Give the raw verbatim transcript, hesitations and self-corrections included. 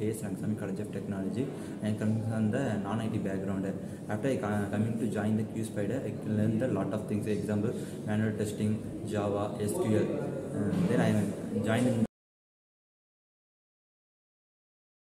A S Rangasamy College of Technology. I am coming from the non-I T background. After I coming to join the QSPIDER, I learned a lot of things. For example, manual testing, Java, S Q L. Uh, then I joined in